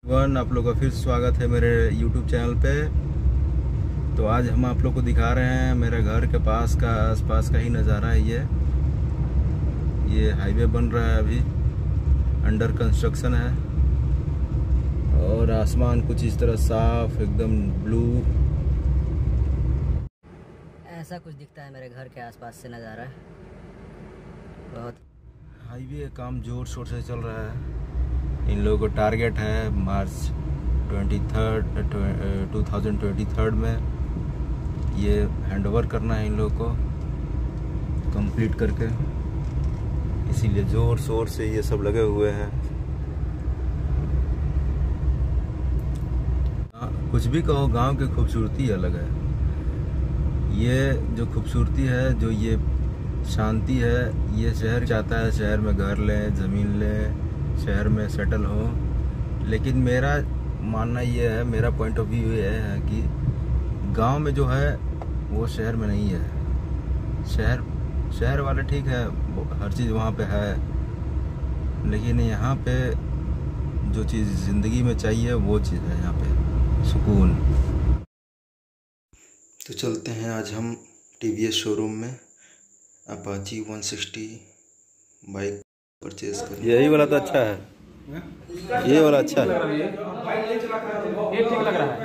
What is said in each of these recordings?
आप लोग का फिर स्वागत है मेरे YouTube चैनल पे। तो आज हम आप लोग को दिखा रहे हैं मेरे घर के पास का आसपास का ही नज़ारा है। ये हाईवे बन रहा है, अभी अंडर कंस्ट्रक्शन है और आसमान कुछ इस तरह साफ एकदम ब्लू ऐसा कुछ दिखता है मेरे घर के आसपास से नज़ारा। बहुत हाईवे का काम जोर शोर से चल रहा है। इन लोगों को टारगेट है मार्च 2023 में ये हैंडओवर करना है इन लोगों को कंप्लीट करके, इसीलिए जोर शोर से ये सब लगे हुए हैं। कुछ भी कहो, गांव की खूबसूरती अलग है। ये जो खूबसूरती है, जो ये शांति है, ये शहर चाहता है शहर में घर लें, ज़मीन लें, शहर में सेटल हो। लेकिन मेरा मानना ये है, मेरा पॉइंट ऑफ व्यू ये है कि गांव में जो है वो शहर में नहीं है। शहर वाले ठीक है, हर चीज़ वहाँ पे है, लेकिन यहाँ पे जो चीज़ ज़िंदगी में चाहिए वो चीज़ है यहाँ पे, सुकून। तो चलते हैं आज हम TVS शोरूम में अपाची 160 बाइक परचेज कर। यही वाला तो अच्छा है, ये वाला अच्छा है, ये ठीक लग रहा है।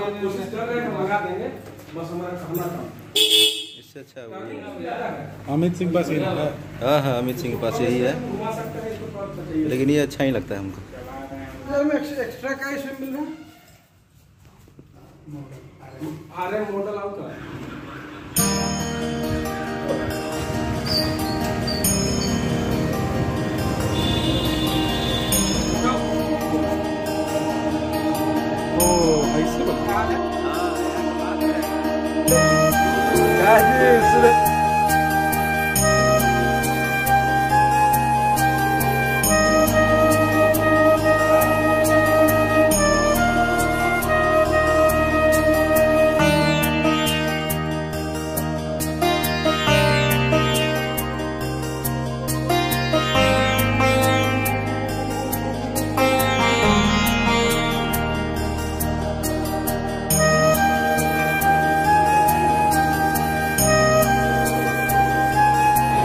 इससे अच्छा है अमित सिंह पास। हाँ, अमित सिंह के पास यही है, लेकिन ये अच्छा ही लगता है हमको। एक्स्ट्रा का इसमें मिल रहा है मॉडल आउट का।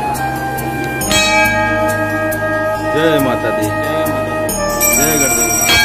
जय माता दी, जय गणदेवी।